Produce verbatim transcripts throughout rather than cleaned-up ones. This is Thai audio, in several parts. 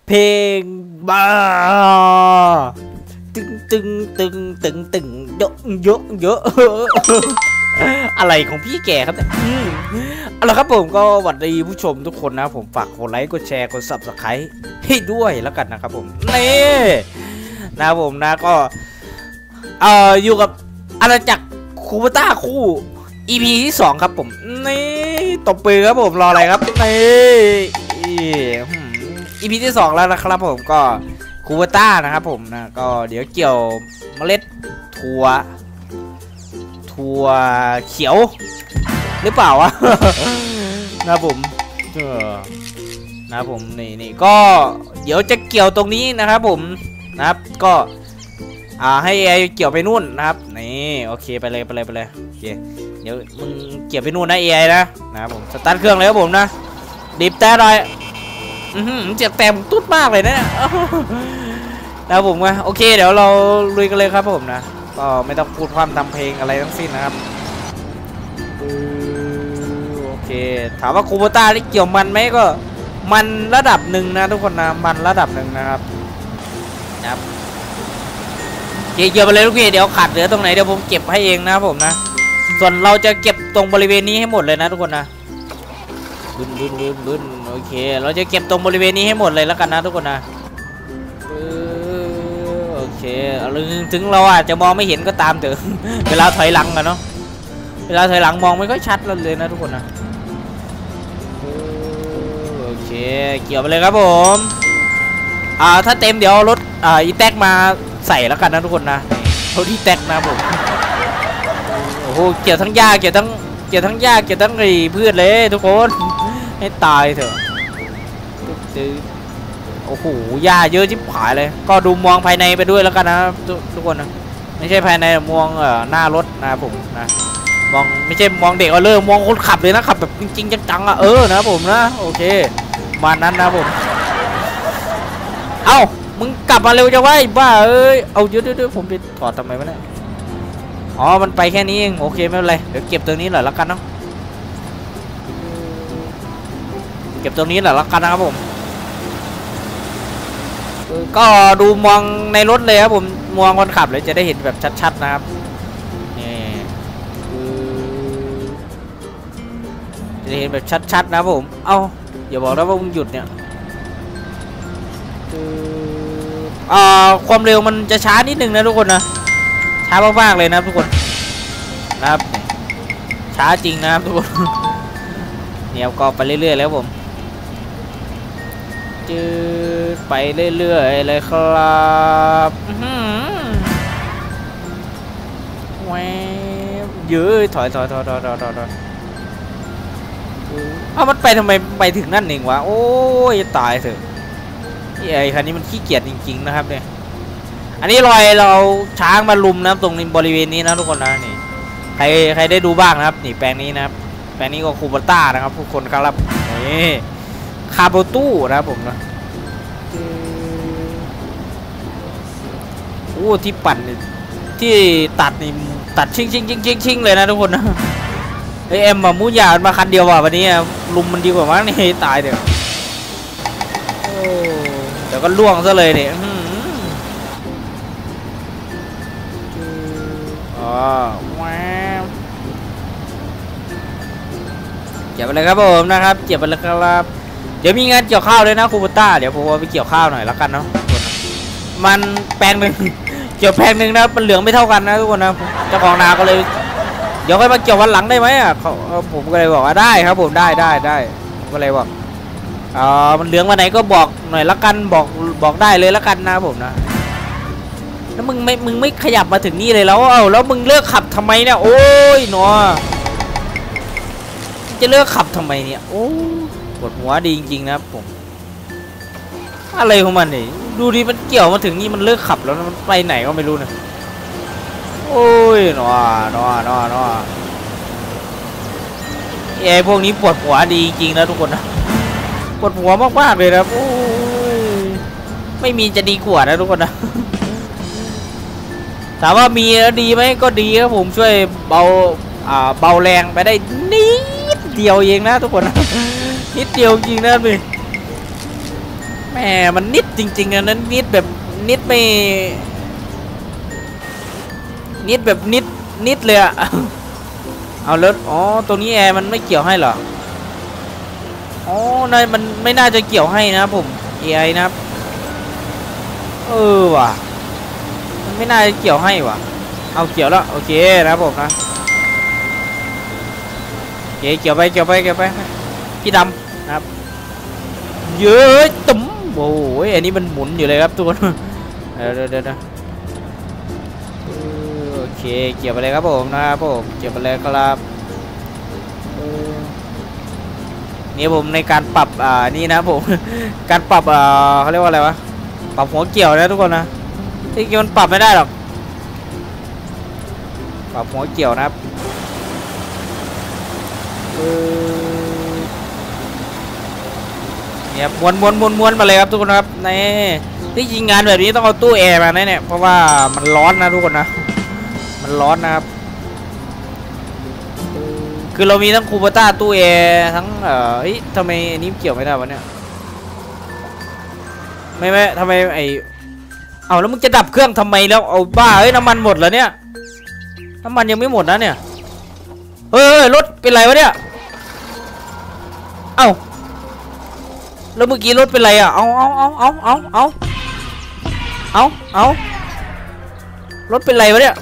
เพลงบ้าตึงตึงตึงตึงตึงเยอะเยอะเยอะอะไรของพี่แกครับเนี่ยเอาละครับผมก็สวัสดีผู้ชมทุกคนนะผมฝากกดไลค์กดแชร์กด ซับสไครบ์ ให้ด้วยแล้วกันนะครับผมนี่นะผมนะก็เอ่ออยู่กับอาณาจักรคูปต้าคู่ อี พี ที่สองครับผมนี่ตบปือครับผมรออะไรครับนี่ อี พี ที่สองแล้วนะครับผมก็คูปต้านะครับผมนะก็เดี๋ยวเกี่ยวเมล็ดถั่วถั่วเขียวหรือเปล่าวะ นะผมเออนะผมนี่นี่ก็เดี๋ยวจะเกี่ยวตรงนี้นะครับผมนะครับก็อ่าให้ไอเกี่ยวไปนู่นนะครับนี่โอเคไปเลยไปเลยไปเลยโอเคเดี๋ยวมึงเกี่ยวไปนู่นนะเอไอนะนะครับผมสตาร์ทเครื่องเลยครับผมนะดิบแต่หน่อยอือหือเจ็บแต้มตุ๊ดมากเลยนะนะผมว่าโอเคเดี๋ยวเราลุยกันเลยครับผมนะก็ไม่ต้องพูดความทำเพลงอะไรทั้งสิ้นนะครับโอเคถามว่าคูโบต้าได้เกี่ยวมันไหมก็มันระดับหนึ่งนะทุกคนนะมันระดับหนึ่งนะครับนะครับเกี่ยวไปเลยทุกทีเดี๋ยวขาดเหลือตรงไหนเดี๋ยวผมเก็บให้เองนะผมนะส่วนเราจะเก็บตรงบริเวณนี้ให้หมดเลยนะทุกคนนะบึ้นบึ้นบึ้นบึ้นโอเคเราจะเก็บตรงบริเวณนี้ให้หมดเลยแล้วกันนะทุกคนนะโอเคถึงเราอาจจะมองไม่เห็นก็ตามเถอะเวลาถอยหลังกันเนาะเวลาถอยหลังมองไม่ค่อยชัดเลยนะทุกคนนะโอเคเกี่ยวไปเลยครับผมอ่าถ้าเต็มเดี๋ยวรถอ่าอีแท็กมาใส่แล้วกันนะทุกคนนะรถอีแท็กนะผมโอ้โหเกี่ยวทั้งหญ้าเกี่ยวทั้งเกี่ยวทั้งหญ้าเกี่ยวทั้งไอ้พืชเลยทุกคนให้ตายเถอะโอ้โหหญ้าเยอะชิบหายเลยก็ดูมองภายในไปด้วยแล้วกันนะทุกคนนะไม่ใช่ภายในมองเอ่อหน้ารถนะผมนะมองไม่ใช่มองเด็กเอาเลยมองคนขับเลยนะขับแบบจริงๆจังๆอ่ะเออนะผมนะโอเคมานั้นนะผมเอ้ามึงกลับมาเร็วจะไว้บ้าเอ้ยเอาเดี๋ยวเดี๋ยวผมไปถอดทำไมวะเนี่ยอ๋อมันไปแค่นี้เองโอเคไม่เป็นไรเดี๋ยวเก็บตรงนี้หน่อยแล้วกันเนาะเก็บตรงนี้หน่อยแล้วกันนะครับผมก็ดูมองในรถเลยครับผมมองคนขับเลยจะได้เห็นแบบชัดๆนะครับนี่จะเห็นแบบชัดๆนะผมเอ้าอย่าบอกนะว่ามึงหยุดเนี่ยอ่าความเร็วมันจะช้านิดนึงนะทุกคนนะช้ามากๆเลยนะทุกคนนะครับช้าจริงนะครับทุกคนเนี่ยก็ไปเรื่อยๆแล้วผมจืดไปเรื่อยๆเลยครับแหวยืดถอยถอยถอยถอยถอยถอยเอามันไปทำไมไปถึงนั่นเองวะโอ้ยตายเถอะไอ้คันนี้มันขี้เกียจจริงๆนะครับเนี่ยอันนี้รอยเราช้างมาลุมนะตรงบริเวณนี้นะทุกคนนะนี่ใครใครได้ดูบ้างนะครับนี่แปลงนี้นะครับแปลงนี้ก็คูปต้านะครับทุกคนครับนี่คาโบตู้นะครับผมนะโอ้ที่ปั่นที่ตัดนี่ตัดชิงชิงชิงชิงชิงเลยนะทุกคนนะไอเอ็มมามูยามาคันเดียวว่ะวันนี้ลุมมันดีกว่ามั้งนี่ตายเดี๋ยวเดี๋ยวก็ล่วงซะเลยเนี่ยอ๋อว้าวเกี่ยวไปเลยครับผมนะครับเกี่ยวไปเลยครับเดี๋ยวมีงานเกี่ยวข้าวด้วยนะคูปต้าเดี๋ยวผมไปเกี่ยวข้าวหน่อยแล้วกันเนาะมันแปลงหนึ่งเกี่ยวแปลงหนึ่งนะมันเหลืองไม่เท่ากันนะทุกคนนะเจ้าของนาก็เลยเดี๋ยวค่อยมาเกี่ยววันหลังได้ไหมอ่ะเขาผมก็เลยบอกว่าได้ครับผมได้ได้ได้ผมก็เลยบอกอ๋อมันเหลืองวันไหนก็บอกหน่อยละกันบอกบอกได้เลยละกันนะผมนะแล้วมึงไม่มึงไม่ขยับมาถึงนี่เลยแล้วเอ้าแล้วมึงเลิกขับทำไมเนี่ยโอ้ยหนอจะเลิกขับทำไมเนี่ยโอ้ปวดหัวดีจริงๆนะครับผมอะไรของมันนี่ดูดิมันเกี่ยวมาถึงนี่มันเลิกขับแล้วมันไปไหนก็ไม่รู้นะโอ้ยหนอหนอหนอหนอไอ้พวกนี้ปวดหัวดีจริงๆนะทุกคนนะปวดหัวมากๆเลยนะโอ้ยไม่มีจะดีกว่านะทุกคนนะถามว่ามีแล้วดีไหมก็ดีครับผมช่วยเบาอ่าเบาแรงไปได้นิดเดียวเองนะทุกคนนะนิดเดียวจริงนะพี่แหมมันนิดจริงๆนะนั้นนิดแบบนิดไม่นิดแบบนิดนิดเลยอะเอาแล้วอ๋อตรงนี้แอร์มันไม่เกี่ยวให้เหรออ๋อนายมันไม่น่าจะเกี่ยวให้นะผม เอ ไอ นะครับเออว่ะมันไม่น่าจะเกี่ยวให้ว่ะเอาเกี่ยวแล้วโอเคนะผมนะโอเคเกี่ยวไปเกี่ยวไปเกี่ยวไปพี่ดำนะครับเยอะตุ๋มโอ้ยอันนี้มันหมุนอยู่เลยครับทุกคนเดี๋ยวเดี๋ยวเดี๋ยวโอเคเกี่ยวไปเลยครับผมนะครับผมเกี่ยวไปเลยครับนี่ผมในการปรับอ่านี่นะผมการปรับอ่าเขาเรียกว่าอะไรวะปรับหัวเกี่ยวนะทุกคนนะที่เกี่ยวมันปรับไม่ได้หรอกปรับหัวเกี่ยวนะครับเนี่ยม้วนม้วนม้วนม้วนมาเลยครับทุกคนครับในที่จริงงานแบบนี้ต้องเอาตู้แอร์มาเนี่ยเพราะว่ามันร้อนนะทุกคนนะมันร้อนนะครับคือเรามีทั้งคูเปอร์ต้าตู้แอร์ทั้งเอ่อเฮ้ยทำไมอันนี้เกี่ยวไม่ได้วะเนี่ยไม่ไม่ทำไมไอเอาแล้วมึงจะดับเครื่องทำไมแล้วเอาบ้าเฮ้ยน้ำมันหมดแล้วเนี่ยน้ำมันยังไม่หมดนะเนี่ยเฮ้ยรถเป็นไรวะเนี่ยเอ้าแล้วเมื่อกี้รถเป็นไรอ่ะเอาเอาเอาเอาเอาเอาเอาเอารถเป็นไรวะเนี่ย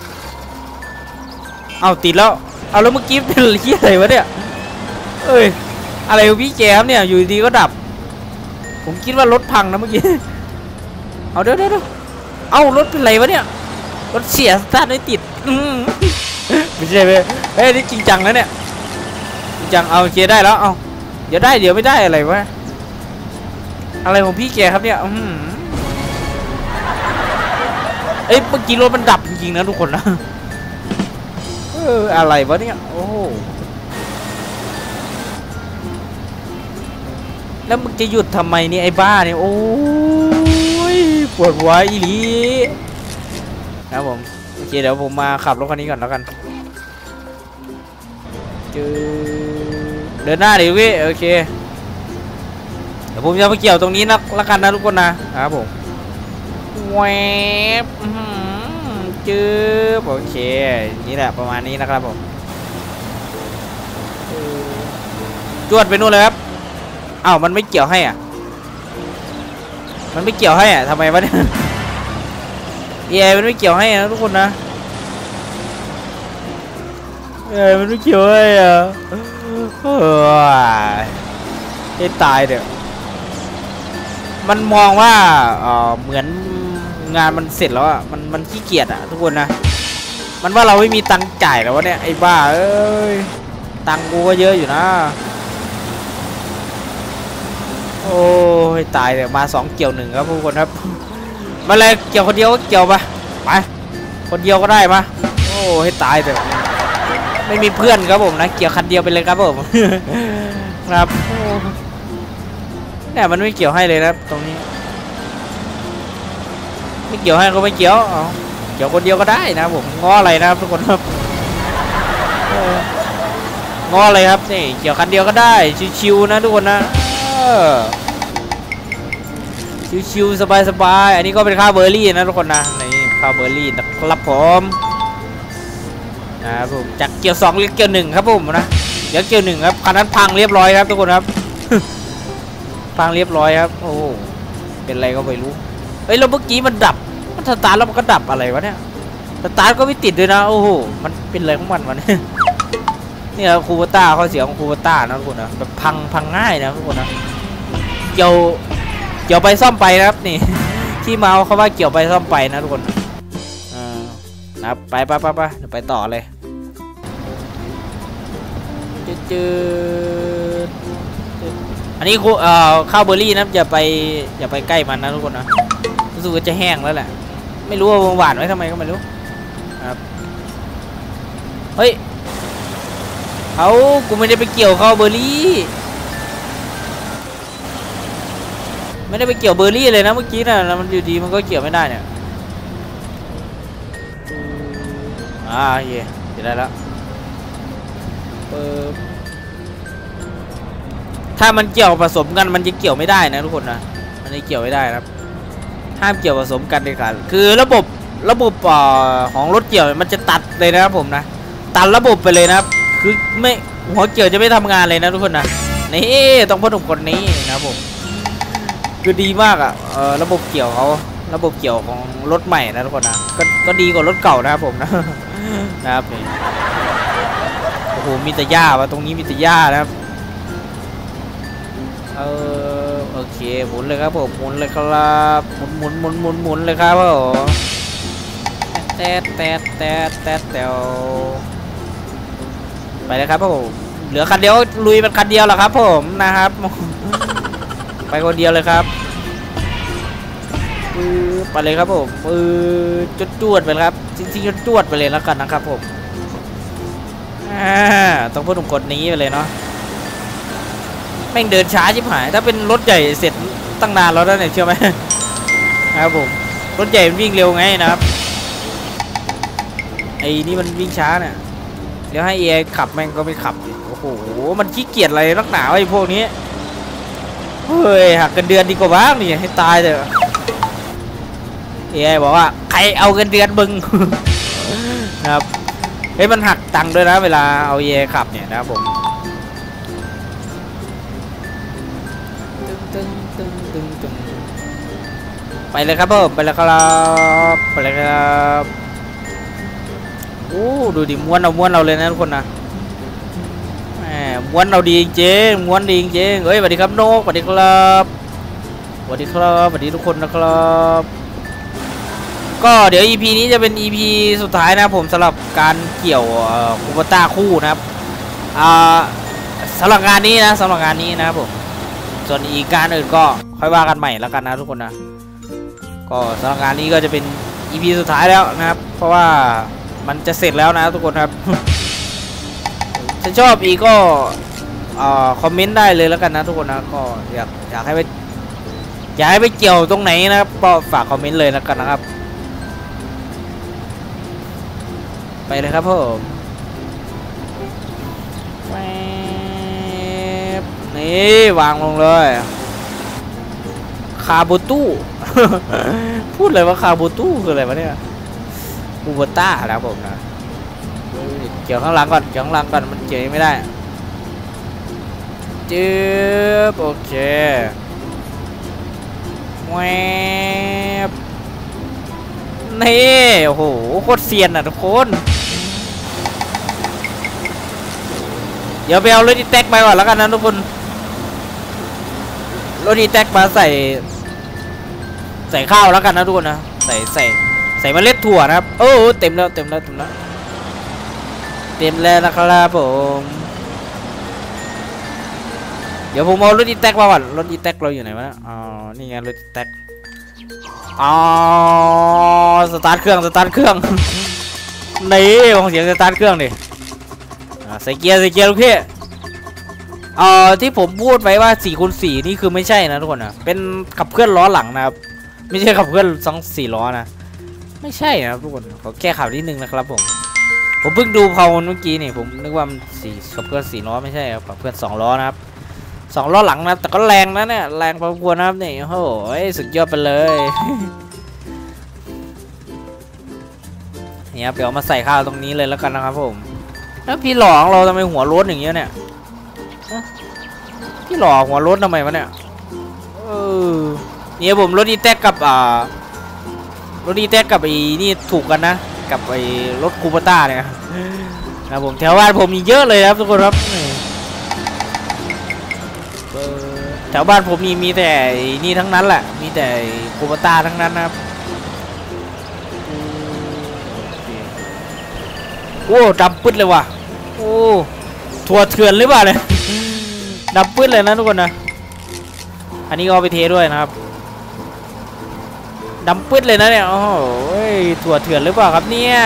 เอาติดแล้วเอาแล้วเมื่อกี้เป็นอะไรวะเนี่ยเอ้ยอะไรพี่แจมเนี่ยอยู่ดีก็ดับผมคิดว่ารถพังนะเมื่อกี้เอาเดี๋ยวเดี๋ยวเอารถเป็นไรวะเนี่ยรถเสียสตาร์ทไม่ติดไม่ใช่เว้ยเฮ้ยนี่จริงจังแล้วเนี่ยจริงจังเอาเคได้แล้วเอาเดี๋ยวได้เดี๋ยวไม่ได้อะไรวะอะไรของพี่แกครับเนี่ยเอ้ยเมื่อกี้รถมันดับจริงๆนะทุกคนนะเอออะไรวะเนี่ยโอ้แล้วมึงจะหยุดทำไมเนี่ยไอ้บ้าเนี่ยโอ้ยปวดหัวอีหลีนะผมโอเคเดี๋ยวผมมาขับรถคันนี้ก่อนแล้วกันเจอเดินหน้าดิพี่โอเคเดี๋ยวผมจะมาเกี่ยวตรงนี้นะละกันนะทุกคนนะครับผมแวบจืบโอเคนี่แหละประมาณนี้นะครับผมจวดไปนู่นเลยครับอ้าวมันไม่เกี่ยวให้อ่ะมันไม่เกี่ยวให้อ่ะทำไมวะเนี่ยเอไอมันไม่เกี่ยวให้นะทุกคนนะเอไอมันไม่เกี่ยวให้อ่ะเออให้ตายเดี๋ยวมันมองว่าเออเหมือนงานมันเสร็จแล้วอ่ะมันมันขี้เกียจอ่ะทุกคนนะมันว่าเราไม่มีตังค์จ่ายแล้ววะเนี่ยไอ้บ้าเอ้ยตังค์กูก็เยอะอยู่นะโอ้ยตายเลยมาสองเกี่ยวหนึ่งครับทุกคนครับมาเลยเกี่ยวคนเดียวก็เกี่ยวไปไปคนเดียวก็ได้มาโอ้ให้ตายเถอะไม่มีเพื่อนครับผมนะเกี่ยวคันเดียวไปเลยครับผมครับเนี่ยมันไม่เกี่ยวให้เลยนะตรงนี้ไม่เกี่ยวให้ก็ไม่เกี่ยวเอาเกี่ยวคนเดียวก็ได้นะผมง้ออะไรนะครับทุกคนครับง้ออะไรครับนี่เกี่ยวคันเดียวก็ได้ชิวๆนะทุกคนนะชิวๆสบายๆอันนี้ก็เป็นข้าวเบอร์รี่นะทุกคนนะนี่ข้าวเบอร์รี่นะครับผมนะครับผมจากเกี่ยวสองเรียกเกี่ยวหนึ่งครับผมนะเดี๋ยวเกี่ยวหนึ่งครับคันนั้นพังเรียบร้อยครับทุกคนครับพังเรียบร้อยครับโอ้เป็นอะไรก็ไม่รู้เฮ้ยแล้วเมื่อกี้มันดับมันสตาร์ทแล้วมันก็ดับอะไรวะเนี่ยสตาร์ทก็ไม่ติดด้วยนะโอ้โหมันเป็นอะไรของมันวะเนี่ยนี่ครับคูเปอร์ต้าข้อเสียของคูเปอร์ต้านะทุกคนนะแบบพังพังง่ายนะทุกคนนะเกี่ยวเกี่ยวไปซ่อมไปนะครับนี่ที่เมาเขาว่าเกี่ยวไปซ่อมไปนะทุกคนอ่านะไปไปไปไปเดี๋ยวไปต่อเลยจืดอันนี้คูเอ่อข้าวเบอร์รี่นะอย่าไปอย่าไปใกล้มันนะทุกคนนะรู้สึกว่าจะแห้งแล้วแหละไม่รู้ว่าหวานไว้ทำไมก็ไม่รู้ครับเฮ้ยเอากูไม่ได้ไปเกี่ยวข้าวเบอร์รี่ไม่ได้ไปเกี่ยวเบอร์รี่เลยนะเมื่อกี้นะมันอยู่ดีมันก็เกี่ยวไม่ได้เนี่ยอ่าเย่เดี๋ยวได้แล้วถ้ามันเกี่ยวผสมกันมันจะเกี่ยวไม่ได้นะทุกคนนะอันนี้เกี่ยวไม่ได้นะครับห้ามเกี่ยวผสมกันเลยค่ะคือระบบระบบของรถเกี่ยวมันจะตัดเลยนะครับผมนะตัดระบบไปเลยนะครับคือไม่หัวเกี่ยวจะไม่ทำงานเลยนะทุกคนนะนี่ต้องพ่นคนนี้นะครับผมคือดีมากอ่ะเออระบบเกี่ยวเขาระบบเกี่ยวของรถใหม่นะทุกคนนะก็ก็ดีกว่ารถเก่านะครับผมนะนะครับนี่โอ้โหมีแต่หญ้าวะตรงนี้มีแต่หญ้านะครับเออโอเคหมุนเลยครับผมหมุนเลยครับหมุนหมุนหมุนหมุนหมุนเลยครับผมแตะแตะแตะแตะแตะไปเลยครับผมเหลือคันเดียวลุยมันคันเดียวแหละครับผมนะครับไปคนเดียวเลยครับไปเลยครับผมเออจุดจวดไปครับจริงๆจุดจวดไปเลยแล้วกันนะครับผมอ่าต้องพูดถึงกฎนี้ไปเลยเนาะแม่งเดินช้าชิบหายถ้าเป็นรถใหญ่เสร็จตั้งนานแล้วนะเนี่ยเชื่อไหมครับผมรถใหญ่มันวิ่งเร็วไงนะครับไอ้นี่มันวิ่งช้าเนี่ยเดี๋ยวให้เอขับแม่งก็ไม่ขับโอ้โหมันขี้เกียจอะไรนักหนาไอ้พวกนี้เฮ้ยหักเงินเดือนดีกว่าบ้างนี่ให้ตายเถอะเอบอกว่าใครเอาเงินเดือนบึงนะครับเฮ้ยมันหักตังค์ด้วยนะเวลาเอาเอขับเนี่ยนะครับผมตึ้งตึ้งตึ้งตึ้งไปเลยครับผมไปเลยครับไปเลยครับโอ้ดูดิม้วนเอาม้วนเราเลยนะทุกคนนะแหมม้วนเราดีจริงม้วนดีจริงเฮ้ยสวัสดีครับโนกสวัสดีครับสวัสดีครับสวัสดีทุกคนนะครับก็เดี๋ยว อี พี นี้จะเป็น อี พี สุดท้ายนะผมสำหรับการเกี่ยวคูปต้าคู่นะครับอ่าสำหรับงานนี้นะสำหรับงานนี้นะครับผมส่วนอีกการอื่นก็ค่อยว่ากันใหม่แล้วกันนะทุกคนนะก็สำหรับงานนี้ก็จะเป็น อี พี สุดท้ายแล้วนะครับเพราะว่ามันจะเสร็จแล้วนะทุกคนครับถ้าชอบอีกก็คอมเมนต์ได้เลยแล้วกันนะทุกคนนะก็อยากอยากให้ไปอยากให้ไปเกี่ยวตรงไหนนะครับก็ฝากคอมเมนต์เลยแล้วกันนะครับไปเลยครับผมนี่วางลงเลยคาบูตู้ พูดเลยว่าคาบูตู้คืออะไรวะเนี่ยคูโบต้าแล้วผมนะเกี่ยวข้างหลังก่อนเกี่ยวข้างหลังก่อนมันเกี่ยวไม่ได้จืบโอเคแวบนี่โอ้โหโคตรเซียนอ่ะทุกคนเดี๋ยวไปเอารถอีแท็กไปก่อนแล้วกันนะทุกคนรถอีแท็กมาใส่ใส่ข้าวแล้วกันนะทุกคนนะใส่ใส่ใส่เมล็ดถั่วนะครับโอ้เต็มแล้วเต็มแล้วเต็มแล้วเต็มแล้วนะครับผมเดี๋ยวผมเอารถอีแท็กมาก่อนรถอีแท็กเราอยู่ไหนวะอ๋อนี่ไงรถอีแท็กอ๋อสตาร์ทเครื่องสตาร์ทเครื่องนี่ฟังเสียงสตาร์ทเครื่องดิใส่เกียร์ใส่เกียร์ลูกพี่เอ่อที่ผมพูดไว้ว่าสี่คูณสี่นี่คือไม่ใช่นะทุกคนนะเป็นขับเคลื่อนล้อหลังนะครับไม่ใช่ขับเคลื่อนสองสี่ล้อนะไม่ใช่นะครับทุกคนขอแก้ข่าวนิดนึงนะครับผมผมเพิ่งดูพาวเมื่อกี้นี่ผมนึกว่ามันสี่ขับเคลื่อนสี่ล้อไม่ใช่ครับขับเคลื่อนสองล้อนะครับสองล้อหลังนะแต่ก็แรงนะเนี่ยแรงพอควรนะครับนี่โอ้โหสุดยอดไปเลยเนี่ยเดี๋ยวมาใส่ข้าวตรงนี้เลยแล้วกันนะครับผมแล้วพี่หลอกเราทำไมหัวรถอย่างเงี้ยเนี่ยพี่หลอกหัวรถทำไมวะเนี่ยเออเนี่ยผมรถอีแท็กกับอ่ารถอีแท็กกับไอ้นี่ถูกกันนะกับไอ้รถคูปต้าเนี่ยนะผมแถวบ้านผมมีเยอะเลยครับทุกคนครับแถวบ้านผมมีมีแต่นี่ทั้งนั้นแหละมีแต่คูปต้าทั้งนั้นนะครับโอ้ดำปึ๊ดเลยว่ะโอ้ถั่วเถื่อนหรือเปล่าเนี่ยดำปึ๊ดเลยนะทุกคนนะอันนี้ก็เอาไปเทด้วยนะครับดำปึ๊ดเลยนะเนี่ยโอ้โหถั่วเถื่อนหรือเปล่าครับเนี่ย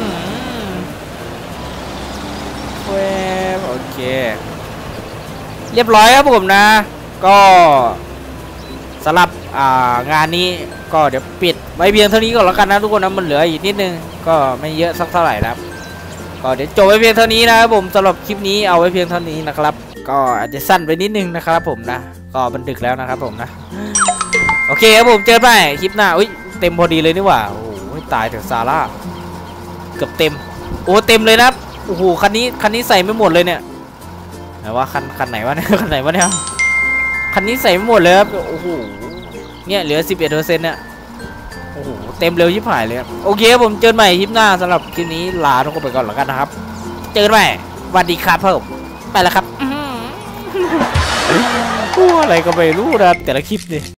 โอเคเรียบร้อยครับผมนะก็สำหรับงานนี้ก็เดี๋ยวปิดไว้เพียงเท่านี้ก่อนแล้วกันนะทุกคนนะมันเหลืออีกนิดนึงก็ไม่เยอะสักเท่าไหร่นะครับก็เดี๋ยวจบไว้เพียงเท่านี้นะครับผมสำหรับคลิปนี้เอาไว้เพียงเท่านี้นะครับก็อาจจะสั้นไปนิดนึงนะครับผมนะก็มันดึกแล้วนะครับผมนะโอเคครับผมเจอไปคลิปหน้าอุ้ยเต็มพอดีเลยนี่หว่าโอ้โหตายเถอะซาร่าเกือบเต็มโอ้เต็มเลยนะโอ้โหคันนี้คันนี้ใส่ไม่หมดเลยเนี่ยไหนว่าคันคันไหนวะเนี่ยคันไหนวะเนี่ยคันนี้ใส่ไม่หมดเลยครับโอ้โหเนี่ยเหลือ สิบเอ็ดเปอร์เซ็นต์ เนี่ยโอ้โหเต็มเร็วชิบหายเลยโอเคผมเจอกันใหม่คลิปหน้าสำหรับคลิปนี้ลาทุกคนไปก่อนแล้วกันนะครับเจอกันใหม่สวัสดีครับผมไปแล้วครับอะไรก็ไม่รู้นะแต่ละคลิปนี่